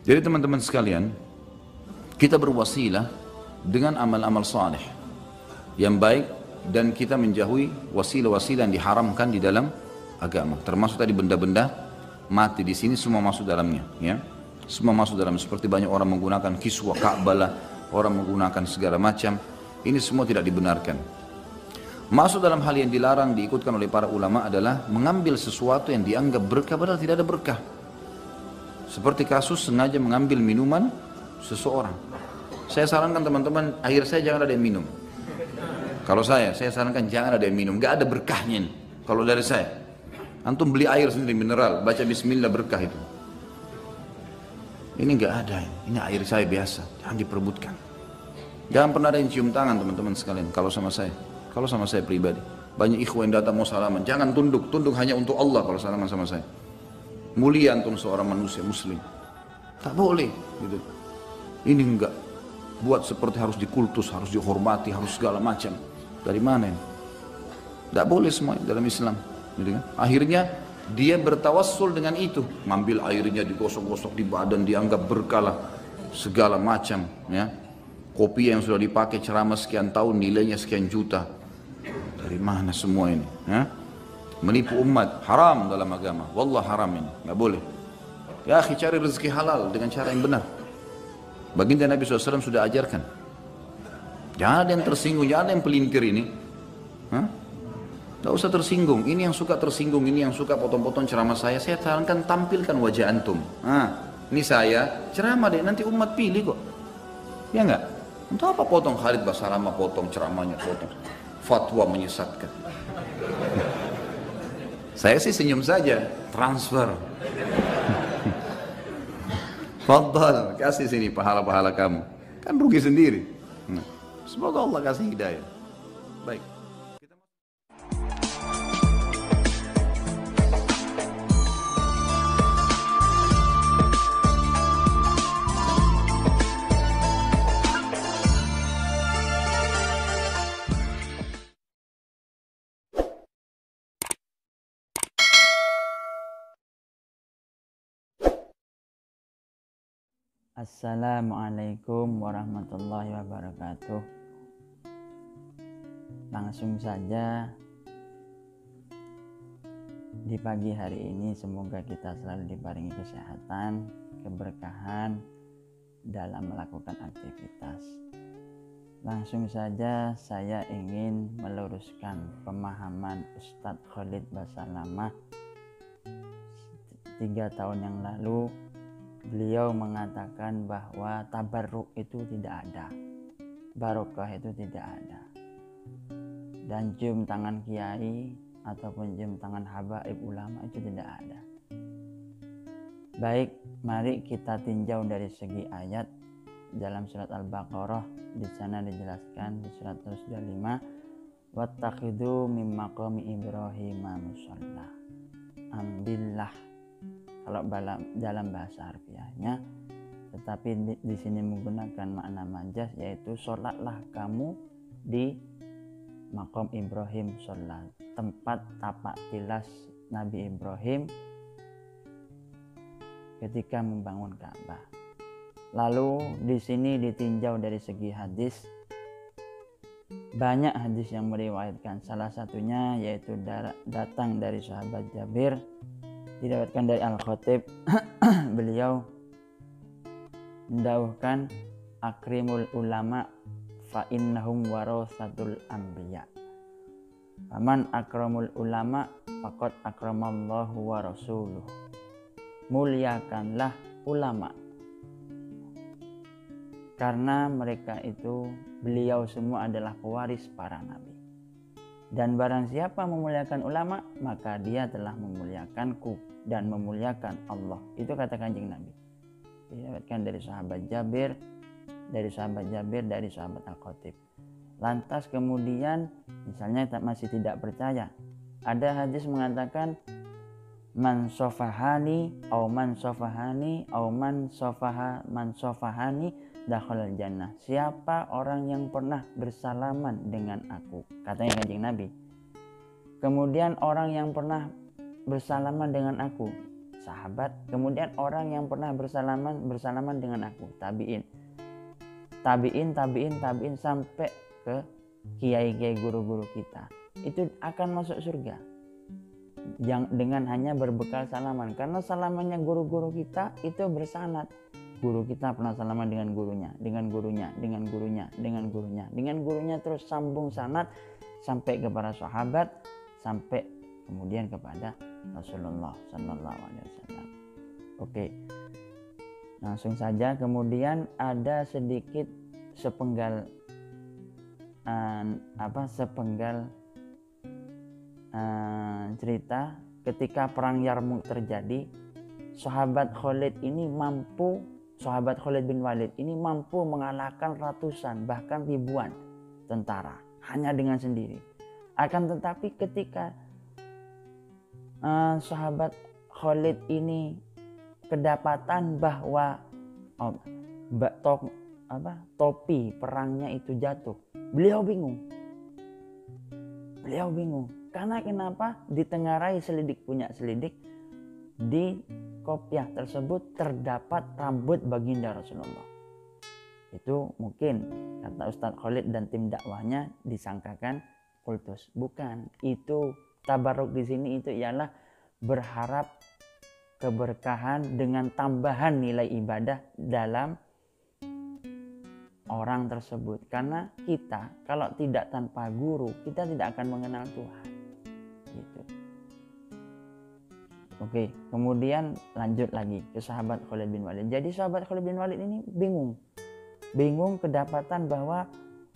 Jadi teman-teman sekalian, kita berwasilah dengan amal-amal saleh yang baik dan kita menjauhi wasilah-wasilah yang diharamkan di dalam agama. Termasuk tadi benda-benda mati di sini semua masuk dalamnya, ya. Semua masuk dalam, seperti banyak orang menggunakan kiswah Ka'bah, orang menggunakan segala macam. Ini semua tidak dibenarkan. Masuk dalam hal yang dilarang diikutkan oleh para ulama adalah mengambil sesuatu yang dianggap berkah padahal tidak ada berkah. Seperti kasus sengaja mengambil minuman seseorang. Saya sarankan teman-teman, air saya jangan ada yang minum. Kalau saya sarankan jangan ada yang minum, gak ada berkahnya ini. Kalau dari saya, antum beli air sendiri mineral, baca bismillah berkah itu. Ini gak ada, ini air saya biasa, jangan diperebutkan. Jangan pernah ada yang cium tangan teman-teman sekalian, kalau sama saya pribadi. Banyak ikhwan yang datang mau salaman, jangan tunduk hanya untuk Allah kalau salaman sama saya. Mulia antum seorang manusia muslim, tak boleh gitu. Ini enggak, buat seperti harus dikultus, harus dihormati, harus segala macam. Dari mana ini? Tak boleh semua dalam Islam, gitu kan? Akhirnya dia bertawassul dengan itu, ngambil airnya digosok-gosok di badan, dianggap berkah segala macam, ya. Kopi yang sudah dipakai ceramah sekian tahun nilainya sekian juta. Dari mana semua ini, ya? Menipu umat, haram dalam agama. Wallah haram ini, nggak boleh. Ya akhi, cari rezeki halal dengan cara yang benar. Baginda Nabi SAW sudah ajarkan. Jangan ada yang tersinggung, jangan ada yang pelintir ini. Nggak usah tersinggung. Ini yang suka tersinggung, ini yang suka potong-potong ceramah saya sarankan tampilkan wajah antum. Ini saya ceramah deh, nanti umat pilih kok. Ya nggak? Untuk apa potong Khalid Basalamah, potong ceramahnya, potong fatwa menyesatkan. Saya sih senyum saja, transfer. Fadhal, kasih sini pahala-pahala kamu. Kan rugi sendiri. Semoga Allah kasih hidayah. Baik. Assalamualaikum warahmatullahi wabarakatuh. Langsung saja di pagi hari ini semoga kita selalu diparingi kesehatan, keberkahan dalam melakukan aktivitas. Langsung saja saya ingin meluruskan pemahaman Ustadz Khalid Basalamah 3 tahun yang lalu. Beliau mengatakan bahwa tabarruk itu tidak ada, barokah itu tidak ada, dan cium tangan kiai ataupun cium tangan habaib ulama itu tidak ada. Baik, mari kita tinjau dari segi ayat dalam surat Al-Baqarah. Di sana dijelaskan di surat 125, wattakhidhu mim maqami Ibrahim musalla. Ambillah, kalau dalam bahasa harfiahnya, tetapi di sini menggunakan makna majaz, yaitu sholatlah kamu di maqam Ibrahim sholat, tempat tapak tilas Nabi Ibrahim ketika membangun Ka'bah. Lalu di sini ditinjau dari segi hadis, banyak hadis yang meriwayatkan, salah satunya yaitu datang dari sahabat Jabir, diriwayatkan dari Al-Khatib. Beliau mendauhkan akrimul ulama fa innahum warasatul anbiya. Faman akramul ulama faqad akramallahu wa rasuluh. Muliakanlah ulama, karena mereka itu, beliau semua adalah pewaris para nabi. Dan barang siapa memuliakan ulama, maka dia telah memuliakanku dan memuliakan Allah. Itu kata Kanjeng Nabi. Diriwayatkan dari sahabat Jabir, dari sahabat Al-Khatib. Lantas kemudian, misalnya masih tidak percaya, ada hadis mengatakan man sofahani au man sofahani au man sofahani dakhalal jannah. Siapa orang yang pernah bersalaman dengan aku, katanya Kanjeng Nabi. Kemudian orang yang pernah bersalaman dengan aku, sahabat, kemudian orang yang pernah bersalaman dengan aku, tabiin sampai ke kiai-kiai guru-guru kita, itu akan masuk surga dengan hanya berbekal salaman. Karena salamannya guru-guru kita itu bersanad. Guru kita pernah salaman dengan gurunya, terus sambung sanad sampai kepada sahabat, sampai kemudian kepada Rasulullah Sallallahu Alaihi Wasallam. Oke, langsung saja. Kemudian ada sedikit sepenggal cerita ketika perang Yarmuk terjadi. Sahabat Khalid bin Walid ini mampu mengalahkan ratusan bahkan ribuan tentara hanya dengan sendiri. Akan tetapi ketika sahabat Khalid ini kedapatan bahwa topi perangnya itu jatuh, beliau bingung. Karena kenapa? Ditengarai punya selidik, di kopiah tersebut terdapat rambut baginda Rasulullah. Itu mungkin kata Ustadz Khalid dan tim dakwahnya disangkakan kultus. Bukan, itu tabarruk di sini itu ialah berharap keberkahan dengan tambahan nilai ibadah dalam orang tersebut. Karena kita kalau tidak tanpa guru, kita tidak akan mengenal Tuhan. Gitu. Oke, kemudian lanjut lagi ke sahabat Khalid bin Walid. Jadi sahabat Khalid bin Walid ini bingung kedapatan bahwa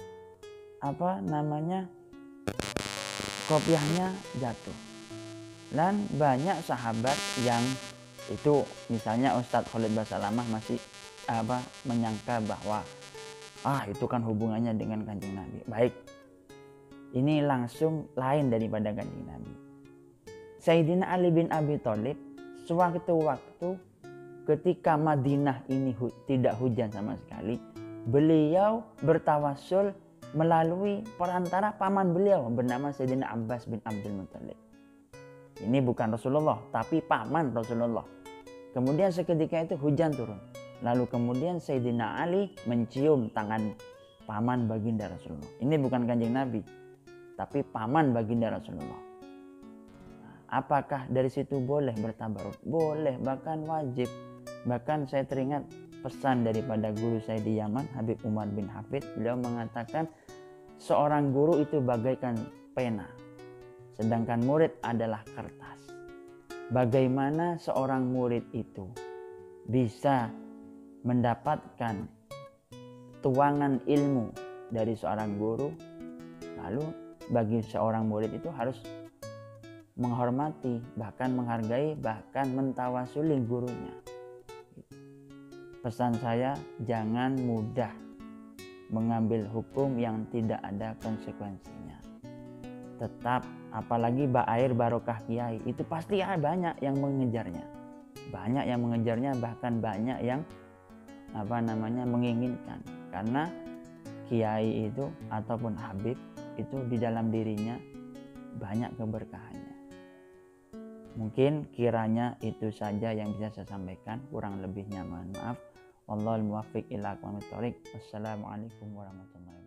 kopiahnya jatuh. Dan banyak sahabat yang itu, misalnya Ustadz Khalid Basalamah masih menyangka bahwa itu kan hubungannya dengan Kanjeng Nabi. Baik, ini langsung lain daripada Kanjeng Nabi. Sayyidina Ali bin Abi Thalib sewaktu-waktu ketika Madinah ini tidak hujan sama sekali, beliau bertawassul melalui perantara paman beliau bernama Sayyidina Abbas bin Abdul Muthalib. Ini bukan Rasulullah, tapi paman Rasulullah. Kemudian seketika itu hujan turun. Lalu kemudian Sayyidina Ali mencium tangan paman baginda Rasulullah. Ini bukan Kanjeng Nabi, tapi paman baginda Rasulullah. Apakah dari situ boleh bertabaruk? Boleh, bahkan wajib. Bahkan saya teringat pesan daripada guru saya di Yaman, Habib Umar bin Hafid. Beliau mengatakan seorang guru itu bagaikan pena, sedangkan murid adalah kertas. Bagaimana seorang murid itu bisa mendapatkan tuangan ilmu dari seorang guru, lalu bagi seorang murid itu harus menghormati, bahkan menghargai, bahkan mentawasuli gurunya. Pesan saya, jangan mudah mengambil hukum yang tidak ada konsekuensinya. Tetap, apalagi air barokah kiai, itu pasti banyak yang mengejarnya. Banyak yang mengejarnya, bahkan banyak yang menginginkan. Karena kiai itu ataupun habib itu di dalam dirinya banyak keberkahannya. Mungkin kiranya itu saja yang bisa saya sampaikan, kurang lebihnya mohon maaf. Wallahul muwaffiq ila aqwamit thoriq. Wassalamualaikum warahmatullahi wabarakatuh.